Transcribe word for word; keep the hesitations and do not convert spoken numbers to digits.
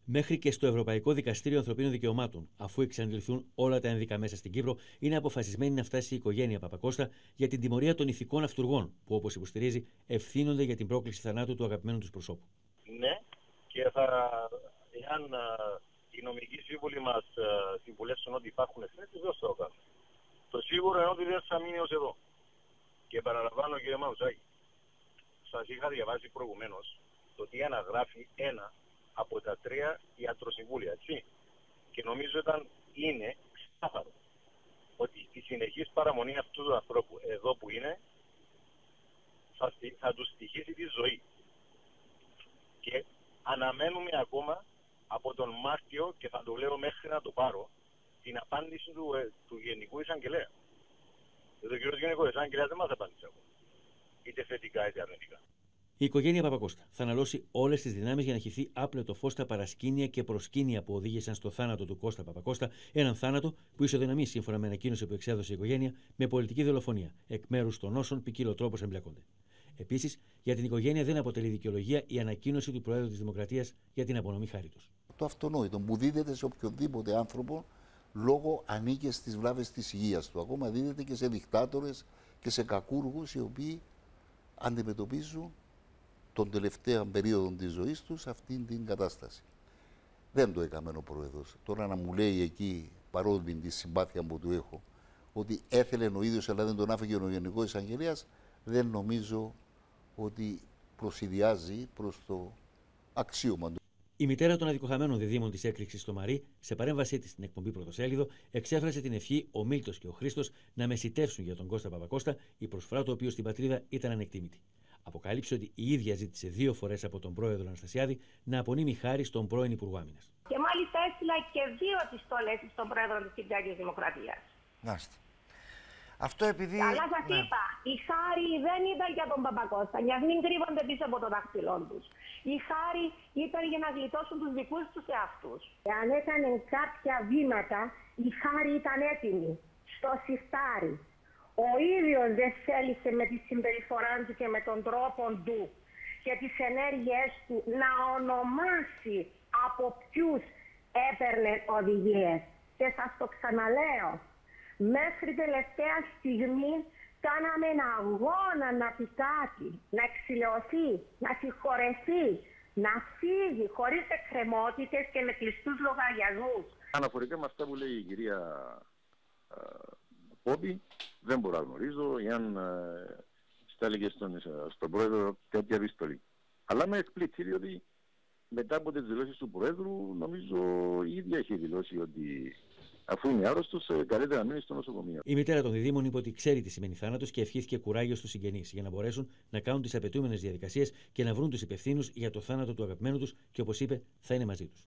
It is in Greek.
Μέχρι και στο Ευρωπαϊκό Δικαστήριο Ανθρωπίνων Δικαιωμάτων, αφού εξαντληθούν όλα τα ένδικα μέσα στην Κύπρο, είναι αποφασισμένη να φτάσει η οικογένεια Παπακώστα για την τιμωρία των ηθικών αυτουργών, που όπως υποστηρίζει ευθύνονται για την πρόκληση θανάτου του αγαπημένου του προσώπου. Ναι, και θα, εάν uh, οι νομικοί σύμβουλοι μας uh, συμβουλεύσουν ότι υπάρχουν ευθύνες, δεν θα το κάνουν. Το σίγουρο είναι ότι δεν θα μείνει ως εδώ. Και παραλαμβάνω, κύριε Μαουσάκη, σας είχα διαβάσει προηγουμένως το τι αναγράφει ένα από τα τρία ιατροσυμβούλια, έτσι. Και νομίζω ήταν, είναι ξεκάθαρο ότι η συνεχής παραμονή αυτού του ανθρώπου εδώ που είναι θα, θα του στοιχήσει τη ζωή. Και αναμένουμε ακόμα από τον Μάρτιο, και θα το λέω μέχρι να το πάρω, την απάντηση του, ε, του Γενικού Εισαγγελέα. Ο κ. Γενικός Εισαγγελέας δεν μας απάντησε ακόμα. Είτε θετικά είτε αρνητικά. Η οικογένεια Παπακώστα θα αναλώσει όλες τις δυνάμεις για να χυθεί άπλετο φως στα παρασκήνια και προσκήνια που οδήγησαν στο θάνατο του Κώστα Παπακώστα, έναν θάνατο που ισοδυναμεί, σύμφωνα με ανακοίνωση που εξέδωσε η οικογένεια, με πολιτική δολοφονία εκ μέρους των όσων ποικιλοτρόπως εμπλέκονται. Επίσης, για την οικογένεια δεν αποτελεί δικαιολογία η ανακοίνωση του Προέδρου της Δημοκρατίας για την απονομή χάριτος. Το αυτονόητο που δίδεται σε οποιοδήποτε άνθρωπο λόγω ανήκε στις βλάβες της υγείας του. Ακόμα δίδεται και σε δικτάτορες και σε κακούργους οι οποίοι αντιμετωπίζουν τον τελευταίο περίοδο της ζωής τους αυτήν την κατάσταση. Δεν το έκαμε ο Πρόεδρος. Τώρα να μου λέει εκεί, παρόλη τη συμπάθεια που του έχω, ότι έθελε ο ίδιος αλλά δεν τον άφηγε ο Γενικός Εισαγγελέας, δεν νομίζω ότι προσυδειάζει προς το αξίωμα του. Η μητέρα των αδικοχαμένων διδήμων της έκρηξης στο Μαρί, σε παρέμβασή της στην εκπομπή Πρωτοσέλιδο, εξέφρασε την ευχή ο Μίλτος και ο Χρήστος να μεσητεύσουν για τον Κώστα Παπακώστα, η προσφορά του οποίου στην πατρίδα ήταν ανεκτήμητη. Αποκάλυψε ότι η ίδια ζήτησε δύο φορές από τον πρόεδρο Αναστασιάδη να απονείμει χάρη στον πρώην Υπουργό Άμυνας. Και μάλιστα έστειλα και δύο επιστολές στον πρόεδρο της Κυπριακής Δημοκρατίας. Νάστε. Αυτό επειδή. Αλλά σας ναι. είπα, η χάρη δεν ήταν για τον Παπακώστα, για να μην κρύβονται πίσω από το δάχτυλό τους. Η χάρη ήταν για να γλιτώσουν τους δικούς τους εαυτούς. Εάν έκανε κάποια βήματα, η χάρη ήταν έτοιμη στο σιρτάρι. Ο ίδιος δεν θέλησε με τη συμπεριφορά του και με τον τρόπο του και τις ενέργειές του να ονομάσει από ποιους έπαιρνε οδηγίες. Και σας το ξαναλέω, μέχρι τελευταία στιγμή κάναμε ένα αγώνα να πει κάτι, να εξηλαιωθεί, να συγχωρεθεί, να φύγει χωρίς εκκρεμότητες και με κλειστούς λογαριασμούς. Αναφορικά με αυτά που λέει η κυρία Πόπη, δεν μπορώ να γνωρίζω εάν ε, στέλνει στον, στον πρόεδρο τέτοια επιστολή. Αλλά με εκπλήξει διότι μετά από τις δηλώσεις του πρόεδρου νομίζω η ίδια έχει δηλώσει ότι αφού είναι άρρωστος καλύτερα να μείνει στο νοσοκομείο. Η μητέρα των διδήμων είπε ότι ξέρει τι σημαίνει θάνατος και ευχήθηκε κουράγιο στους συγγενείς για να μπορέσουν να κάνουν τις απαιτούμενες διαδικασίες και να βρουν τους υπευθύνους για το θάνατο του αγαπημένου τους και όπως είπε θα είναι μαζί τους.